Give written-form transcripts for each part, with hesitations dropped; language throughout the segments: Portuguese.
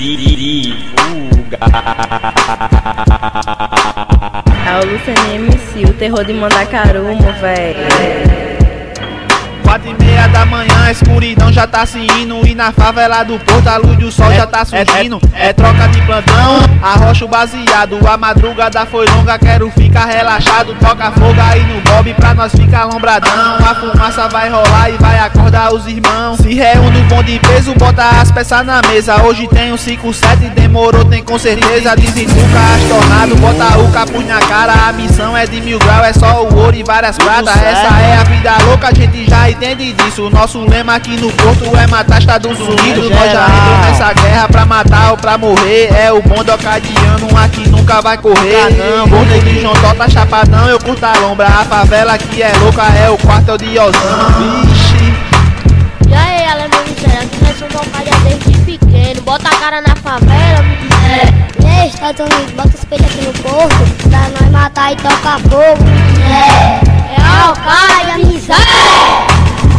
divulga. É o Luciano MC, o terror de Mandacarumo, véi. 4h30 da manhã, a escuridão já tá se indo. E na favela do Porto a luz do sol já tá surgindo. É troca de plantão, arrocha o baseado. A madrugada foi longa, quero ficar relaxado. Toca fogo aí no bob pra nós ficar lombradão. A fumaça vai rolar e vai acordar os irmãos. Se reúne o bom de peso, bota as peças na mesa. Hoje tem um 5-7, demorou, tem com certeza. Desentuca as tornado, bota o capuz na cara. A missão é de 1000 graus, é só o ouro e várias pratas. Essa é a vida louca, a gente já entende disso. Nosso lema aqui no Porto é matar Estados Unidos. Nós já entramos nessa guerra pra matar ou pra morrer. É o bonde ocadiano, aqui nunca vai correr. Não, bonde de João Tó tá chapadão, eu curto a lombra. A favela aqui é louca, é o quartel de Osão. Vixe. E aí, ela é meu miséria, aqui nós somos alcaldia desde pequeno. Bota a cara na favela, me diz. E aí, Estados Unidos, bota os peitos aqui no Porto pra nós matar e tocar fogo. É a alcaldia, miséria.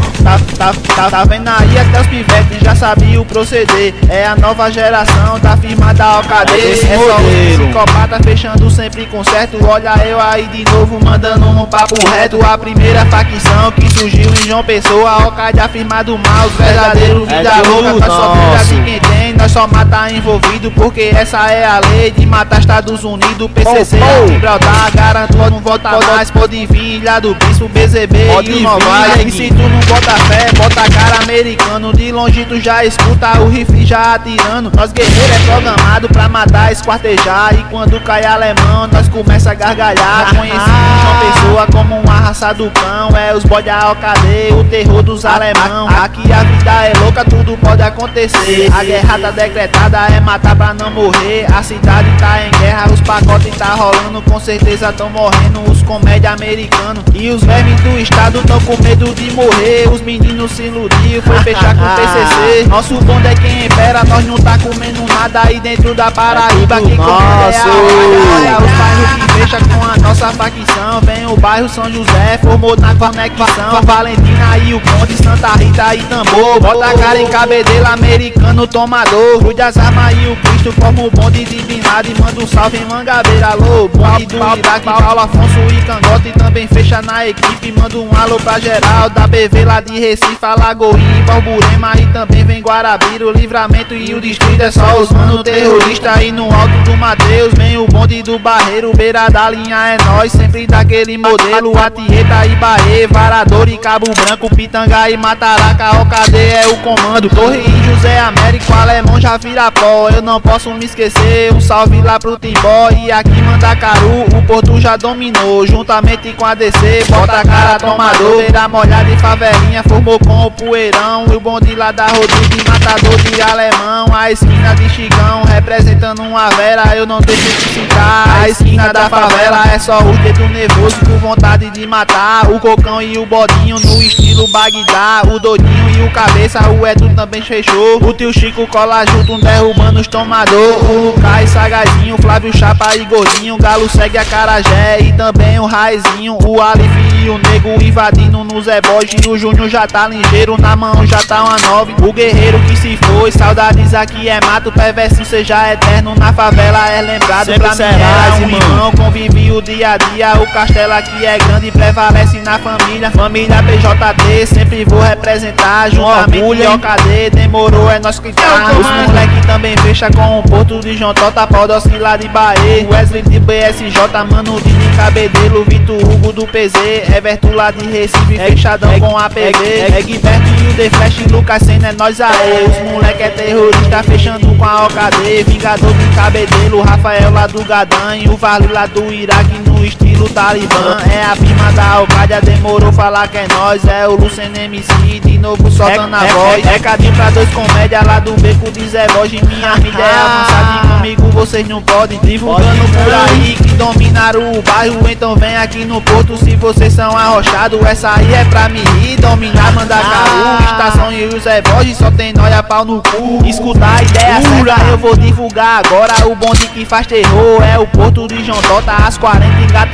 Tá vendo aí, até os pivetes já sabia o proceder. É a nova geração da firma da OKD. É só um psicopata fechando sempre com certo. Olha eu aí de novo mandando um papo reto. A primeira facção que surgiu em João Pessoa, a OKD, a firma do mal, os verdadeiros vida louca. Nós só cuida de quem tem, nós só mata envolvido. Porque essa é a lei de matar Estados Unidos. PCC, Gibraltar, garanto não volta mais. Pode vir Ilha do Bispo, BZB e o Novaes. E se tu não bota fé, bota a cara americano. De longe tu já escuta o rifle já atirando. Nós guerreiros é programado pra matar, esquartejar. E quando cai alemão, nós começa a gargalhar. Conhecido em João Pessoa como uma raça do cão. É os bode da OKD, o terror dos alemão. Aqui a vida é louca, tudo pode acontecer. A guerra tá decretada, é matar pra não morrer. A cidade tá em guerra, os pacotes tá rolando. Com certeza tão morrendo os comédia americanos. E os vermes do estado tão com medo de morrer. Os meninos se iludiu, foi fechar com o PCC. Nosso bonde é quem impera, nós não tá comendo nada aí dentro da Paraíba. Quem comanda é a olha os bairros que fecha com a nossa facção. Vem o bairro São José, formou na conexão. Valentina e o Conde, Santa Rita e Tambor. Bota a cara em Cabedelo, americano tomador. Cuide as armas e o Cristo forma o bonde de Bin Laden. Manda um salve em Mangabeira, alô. Bonde do Iraque, Paulo Afonso e Cangote. Também fecha na equipe, manda um alô pra geral. Da BV lá de Recife, Alagoinha, Balburema e também vem Guarabira, o Livramento e o Distrito. É só os mano terrorista e no alto do Mateus vem o bonde do Barreiro, beira da linha é nós, sempre daquele modelo. Atieta e Bahia, Varador e Cabo Branco, Pitanga e Mataraca, OKD é o comando. Torre e José Américo, alemão já vira pó, eu não posso me esquecer, um salve lá pro Timbó. E aqui Mandacaru, o Porto já dominou, juntamente com a DC, bota a cara tomador. Beira molhada e favelinha, formou com o Poeirão. E o bonde lá da Rodrigo, matador de alemão. A esquina de Chigão, representando uma vera, eu não deixo de citar. A esquina da favela é só o dedo nervoso, com vontade de matar. O Cocão e o Bodinho no estilo Bagdá. O Doidinho e o Cabeça, o Edu também fechou. O tio Chico cola junto, derrubando os tomador. O Lucas, Sagazinho, Flávio Chapa e Gordinho. Galo segue a Carajé e também o Raizinho. O Alif e o Nego invadindo no Zé Borges. E o Júnior já tá ligeiro, na mão já tá uma 9. O guerreiro que se foi, saudades aqui é mato. Perverso seja eterno, na favela é lembrado. Sempre pra mim é um irmão, convive o dia a dia. O castelo aqui é grande, prevalece na família. Família PJT, sempre vou representar. Juntamente OKD, demorou, é nós que tá. Os moleque também fecha com o Porto de João Tó, Podosky lá de Bahia. Wesley de BSJ, Mano de Cabedelo, Vitor Hugo do PZ, Everton lá de Recife, fechadão com a PV. Egberto e o The Flash, Lucas Senna, é nós aí. Os moleque é terrorista, fechando com a OKD. Vingador de Cabedelo, Rafael lá do Gadan. O Vale lá do Iraque, no estilo Talibã. É a firma da Alcádia, demorou falar que é nós. É o Luciano MC, de novo soltando a voz. Recadinho pra dois comédia lá do beco de Zé Borges. Minha mídia é avançada e comigo vocês não podem. Divulgando por aí que dominaram o bairro. Então vem aqui no Porto se vocês são arrochados. Essa aí é pra me ir, dominar Mandacaru. Estação e o Zé Borges, só tem nóia pau no cu. Escutar a ideia certa, eu vou divulgar agora. O bonde que faz terror é o Porto de João Tó, tá às 40 engatilhado.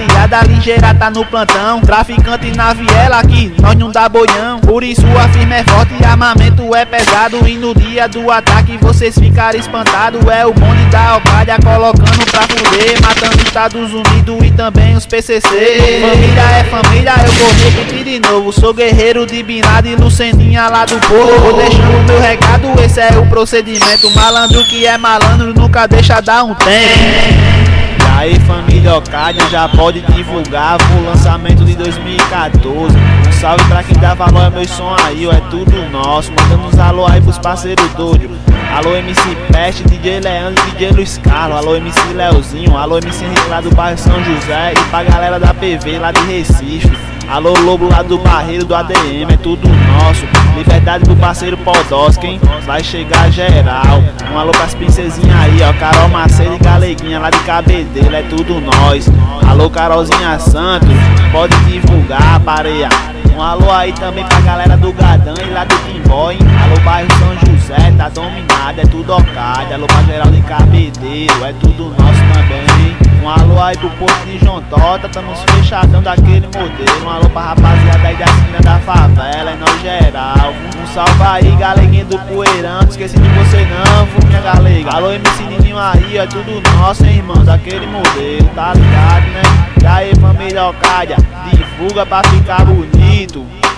rapaziada ligeira tá no plantão. Traficante na viela aqui, nós não dá boião. Por isso a firma é forte e armamento é pesado. E no dia do ataque vocês ficaram espantados. É o bonde da Al-Qaeda colocando pra fuder, matando Estados Unidos e também os PCC. Família é família, eu vou repetir de novo. Sou guerreiro de Bin Laden e Luceninha lá do povo. Vou deixando meu recado, esse é o procedimento. Malandro que é malandro nunca deixa dar um tempo. E aí família Al-Qaeda, já pode divulgar o lançamento de 2014. Um salve pra quem dá valor ao meu som aí, ó, é tudo nosso. Mandando uns alô aí pros parceiros doidos. Alô MC Peste, DJ Leandro e DJ Luiz Carlos. Alô MC Leozinho, alô MC Henrique lá do bairro São José. E pra galera da PV lá de Recife. Alô Lobo lá do Barreiro do ADM, é tudo nosso. Liberdade do parceiro Podosca, hein? Vai chegar geral. Um alô pras princesinhas aí, ó, Carol Macedo e Galeguinha lá de Cabedelo, é tudo nós. Alô Carolzinha Santos, pode divulgar, pareia. Um alô aí também pra galera do Gadão e lá do Timbó, hein? Alô bairro São José, tá dominado, é tudo Al-Qaeda. Alô pra geral de Cabedelo, é tudo nosso também, hein? Um alô aí pro posto de João Tota, tamo fechadão daquele modelo. Um alô pra rapaziada aí da esquina da favela, é nós geral. Um salve aí, galeguinha do Poeirão, não esqueci de você não, minha galega. Alô MC Nininho aí, é tudo nosso, hein, irmão, daquele modelo, tá ligado, né? E aí família Al-Qaeda, divulga pra ficar bonito.